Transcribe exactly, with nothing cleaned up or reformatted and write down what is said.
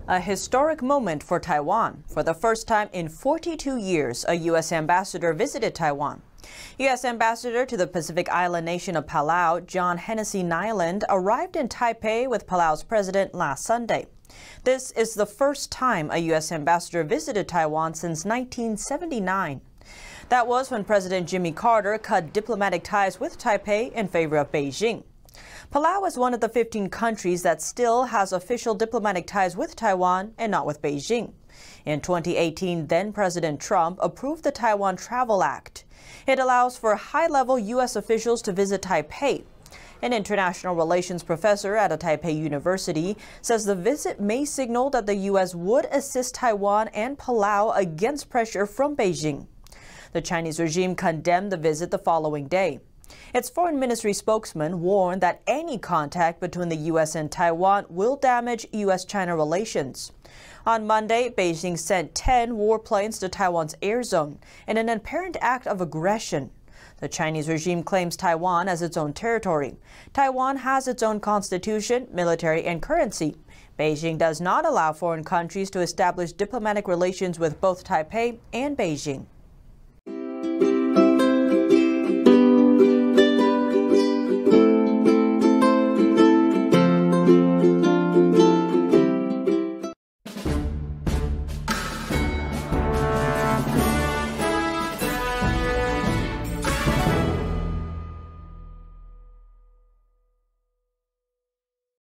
A historic moment for Taiwan. For the first time in forty-two years, a U S ambassador visited Taiwan. U S Ambassador to the Pacific Island nation of Palau, John Hennessy Nyland, arrived in Taipei with Palau's president last Sunday. This is the first time a U S ambassador visited Taiwan since nineteen seventy-nine. That was when President Jimmy Carter cut diplomatic ties with Taipei in favor of Beijing. Palau is one of the fifteen countries that still has official diplomatic ties with Taiwan and not with Beijing. In twenty eighteen, then-President Trump approved the Taiwan Travel Act. It allows for high-level U S officials to visit Taipei. An international relations professor at a Taipei university says the visit may signal that the U S would assist Taiwan and Palau against pressure from Beijing. The Chinese regime condemned the visit the following day. Its foreign ministry spokesman warned that any contact between the U S and Taiwan will damage U S China relations. On Monday, Beijing sent ten warplanes to Taiwan's air zone in an apparent act of aggression. The Chinese regime claims Taiwan as its own territory. Taiwan has its own constitution, military, and currency. Beijing does not allow foreign countries to establish diplomatic relations with both Taipei and Beijing.